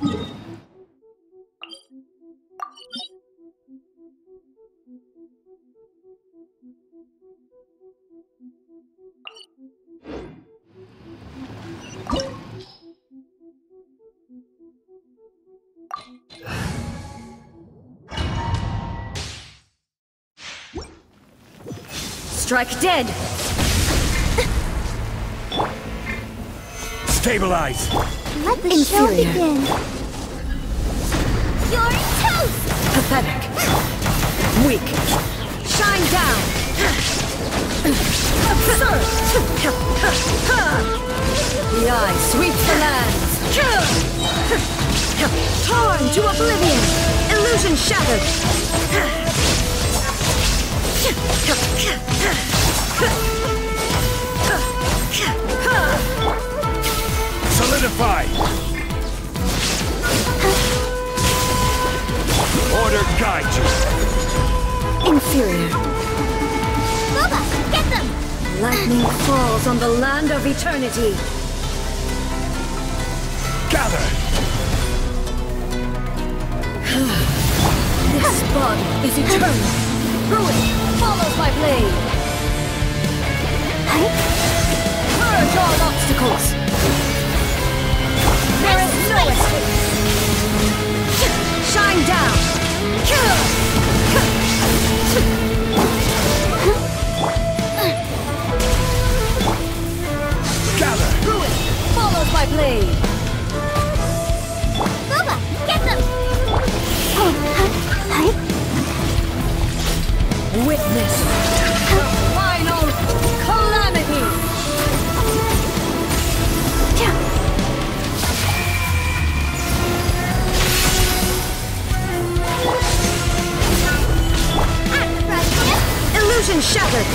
Strike dead! Stabilize! Let the show begin! You're toast! Pathetic! Weak! Shine down! Absurd! The eye sweeps the lands! Torn to oblivion! Illusion shattered! Solidify! Order guide you! Inferior! Boba, get them! Lightning falls on the land of eternity! Gather! This body is eternal! Ruin follows my blade! Purge all obstacles! There is no escape! Shine down! Gather! Ruin follows my blade! Boba, get them! Witness the final calamity! Illusion shattered!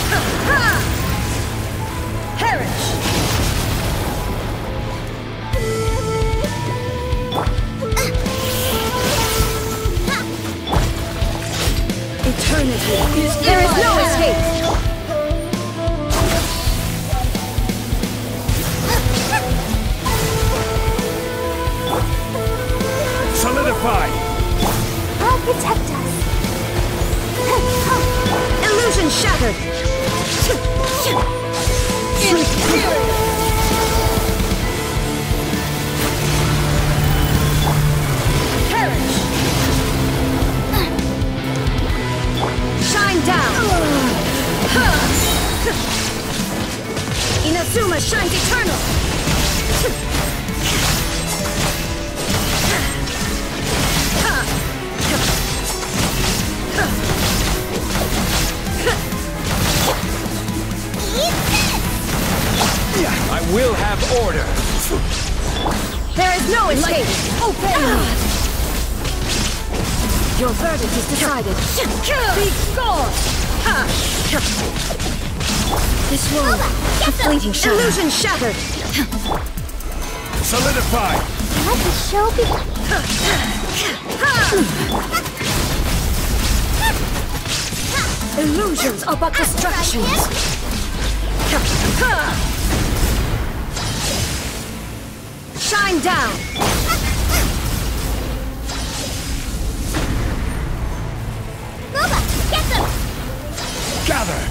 Perish! Eternity! There is no escape! Solidify! I'll protect us! Illusion shattered! Inferior! Perish! Shine down! Inazuma shines eternal! I will have order! There is no escape! Open! Your verdict is decided. Be gone! This world, a fleeting shadow. Illusion shattered! Solidify! Let the show begin! Illusions are but distractions. Shine down! Boba, get them! Gather!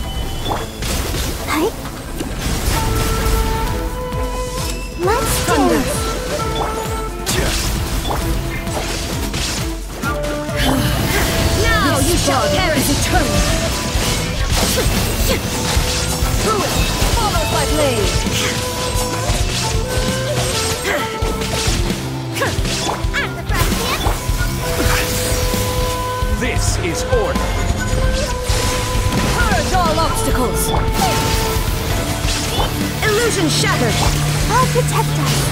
Let's Thunder! Now you shall perish eternal! Ruin follows my blade! This is order! Purge all obstacles! Illusion shattered! I'll protect us!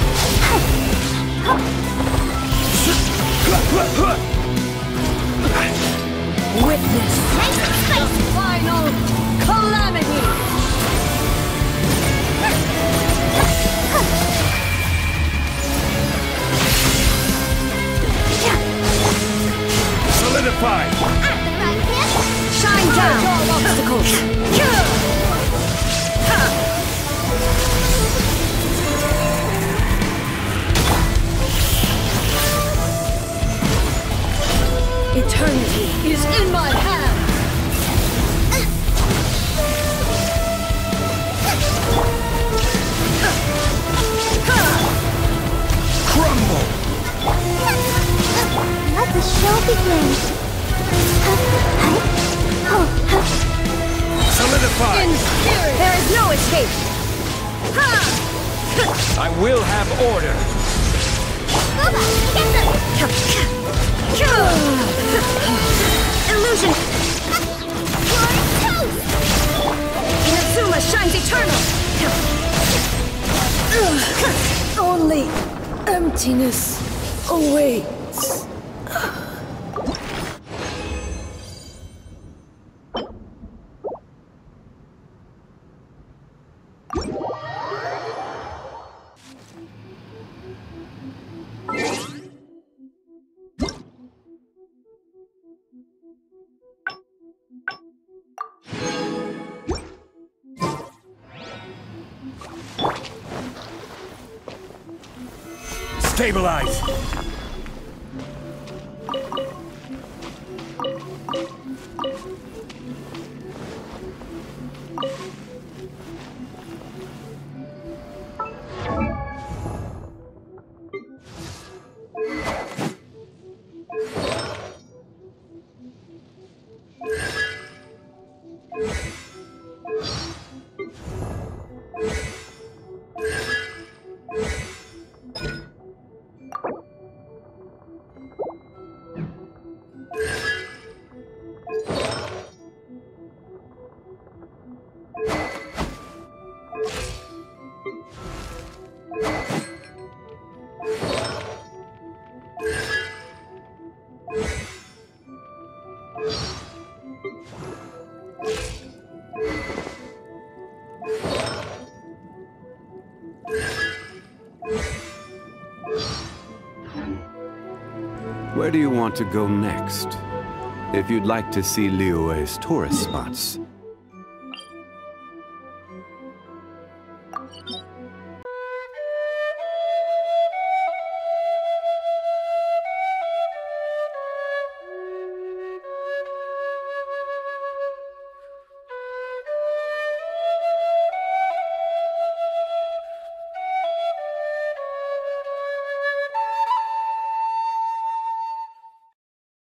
Witness the final calamity! Solidify! Shine down! All obstacles! begin. Solidify! In spirit! There is no escape! Ha! I will have order! Booba, get Illusion! them! Inazuma shines eternal! Only emptiness awaits. Stabilize! Where do you want to go next? If you'd like to see Liyue's tourist spots,